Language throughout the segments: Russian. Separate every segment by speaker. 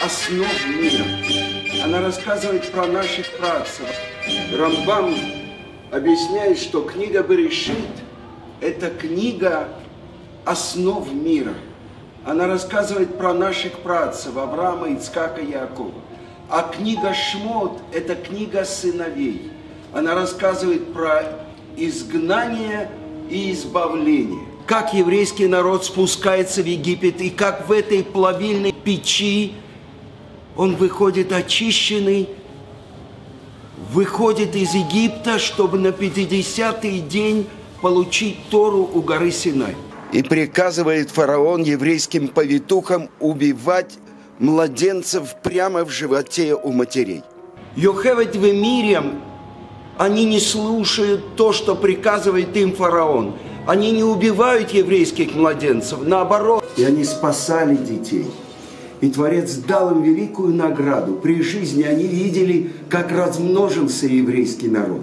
Speaker 1: основ мира. Она рассказывает про наших працев. Рамбам объясняет, что книга Берешит – это книга основ мира. Она рассказывает про наших працев Авраама, Ицхака и Якова. А книга Шмот – это книга сыновей. Она рассказывает про изгнание и избавление. Как еврейский народ спускается в Египет, и как в этой плавильной печи он выходит очищенный, выходит из Египта, чтобы на 50-й день получить Тору у горы Синай. И приказывает фараон еврейским повитухам убивать младенцев прямо в животе у матерей. Йохевед и Мирьям, они не слушают то, что приказывает им фараон. Они не убивают еврейских младенцев, наоборот. И они спасали детей. И Творец дал им великую награду. При жизни они видели, как размножился еврейский народ.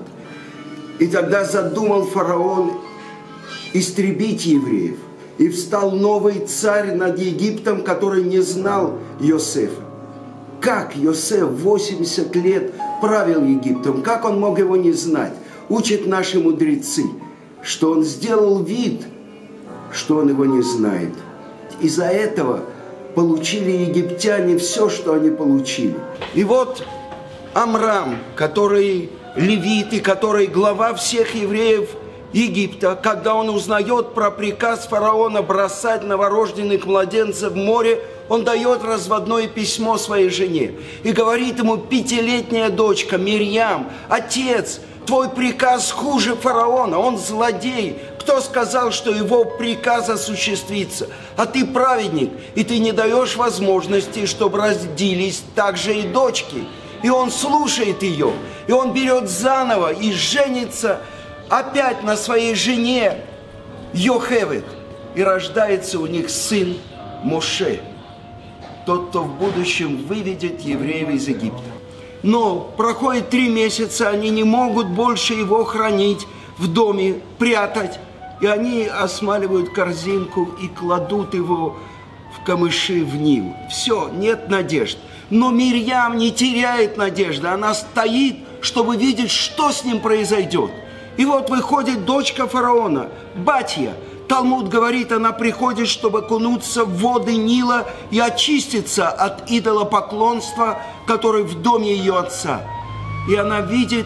Speaker 1: И тогда задумал фараон истребить евреев. И встал новый царь над Египтом, который не знал Йосефа. Как Йосеф 80 лет правил Египтом? Как он мог его не знать? Учат наши мудрецы, что он сделал вид, что он его не знает. Из-за этого получили египтяне все, что они получили. И вот Амрам, который левит и который глава всех евреев Египта, когда он узнает про приказ фараона бросать новорожденных младенцев в море, он дает разводное письмо своей жене и говорит ему: 5-летняя дочка Мирьям: отец, твой приказ хуже фараона, он злодей. Кто сказал, что его приказ осуществится? А ты праведник, и ты не даешь возможности, чтобы родились также и дочки. И он слушает ее, и он берет заново и женится опять на своей жене Йохевед. И рождается у них сын Моше, тот, кто в будущем выведет евреев из Египта. Но проходит 3 месяца, они не могут больше его хранить в доме, прятать. И они осмаливают корзинку и кладут его в камыши в Нил. Все, нет надежд. Но Мирьям не теряет надежды. Она стоит, чтобы видеть, что с ним произойдет. И вот выходит дочка фараона, Батья. Талмуд говорит, она приходит, чтобы окунуться в воды Нила и очиститься от идолопоклонства, который в доме ее отца. И она видит,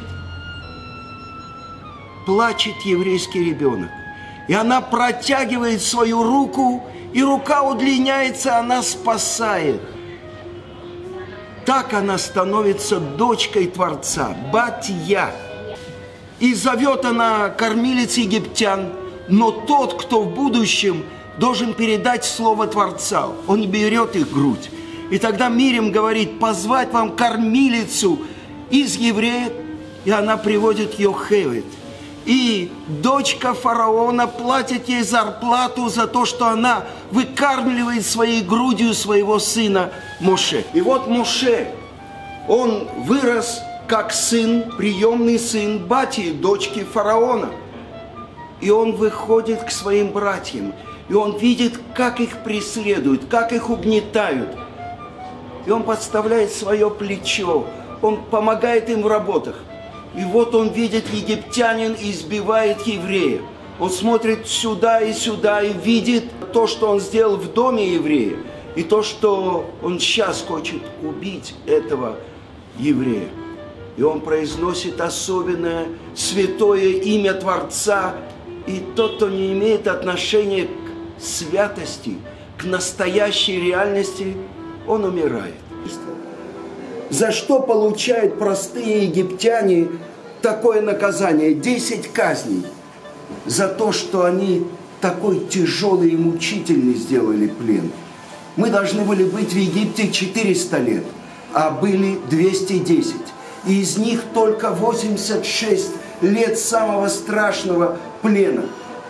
Speaker 1: плачет еврейский ребенок. И она протягивает свою руку, и рука удлиняется, она спасает. Так она становится дочкой Творца, Батья. И зовет она кормилец египтян, но тот, кто в будущем должен передать слово Творца, он берет их грудь. И тогда Мирьям говорит: позвать вам кормилицу из евреев, и она приводит Йохевед. И дочка фараона платит ей зарплату за то, что она выкармливает своей грудью своего сына Моше. И вот Моше, он вырос как сын, приемный сын Батьи, дочки фараона. И он выходит к своим братьям, и он видит, как их преследуют, как их угнетают. И он подставляет свое плечо, он помогает им в работах. И вот он видит, египтянин избивает еврея. Он смотрит сюда и видит то, что он сделал в доме еврея, и то, что он сейчас хочет убить этого еврея. И он произносит особенное святое имя Творца. И тот, кто не имеет отношения к святости, к настоящей реальности, он умирает. За что получают простые египтяне такое наказание? 10 казней. За то, что они такой тяжелый и мучительный сделали плен. Мы должны были быть в Египте 400 лет, а были 210. И из них только 86 лет самого страшного плена.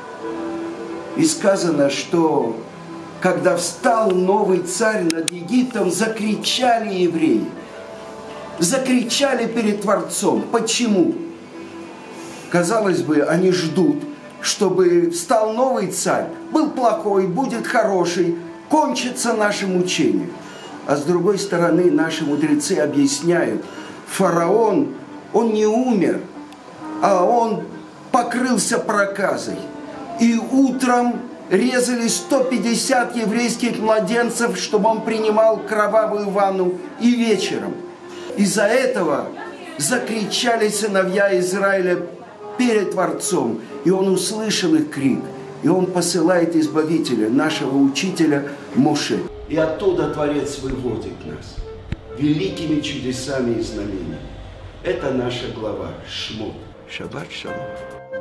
Speaker 1: И сказано, что когда встал новый царь над Египтом, закричали евреи. Закричали перед Творцом. Почему? Казалось бы, они ждут, чтобы встал новый царь. Был плохой, будет хороший, кончится наше мучение. А с другой стороны, наши мудрецы объясняют, фараон, он не умер, а он покрылся проказой. И утром резали 150 еврейских младенцев, чтобы он принимал кровавую ванну, и вечером. Из-за этого закричали сыновья Израиля перед Творцом, и он услышал их крик, и он посылает Избавителя, нашего учителя Моше. И оттуда Творец выводит нас великими чудесами и знамениями. Это наша глава Шмот. Шаббат шалом.